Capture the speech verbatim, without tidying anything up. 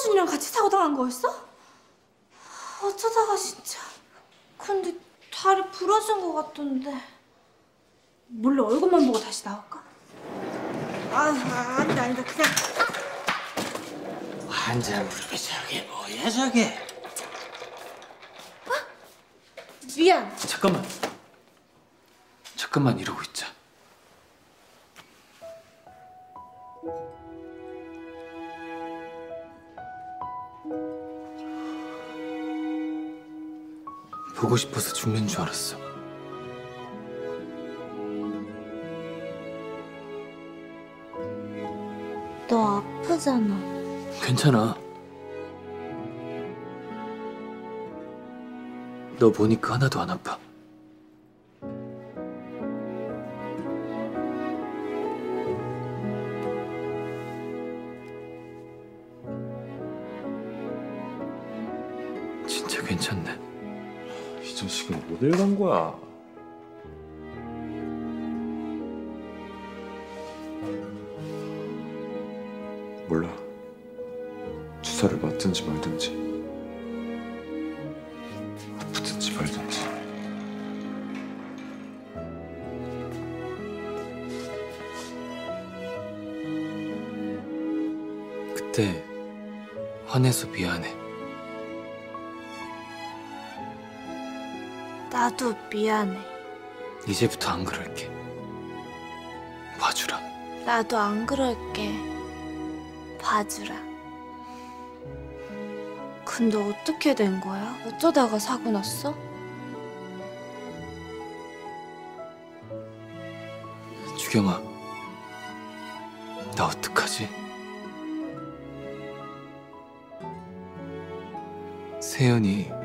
서준이랑 같이 사고 당한 거였어? 어쩌다가 진짜. 근데 다리 부러진 거 같던데. 몰래 얼굴만 보고 다시 나올까? 아, 아 아니다 아니다 그냥. 환자 무릎에 저게 뭐야 저게? 어? 미안. 잠깐만. 잠깐만 이러고 있자. 보고 싶어서 죽는 줄 알았어. 너 아프잖아. 괜찮아. 너 보니까 하나도 안 아파. 진짜 괜찮네. 이 자식은 어딜 간 거야? 몰라. 주사를 맞든지 말든지 아프든지 말든지. 그때 화내서 미안해. 나도 미안해. 이제부터 안 그럴게. 봐주라. 나도 안 그럴게. 봐주라. 근데 어떻게 된 거야? 어쩌다가 사고 났어? 주경아, 나 어떡하지? 세연이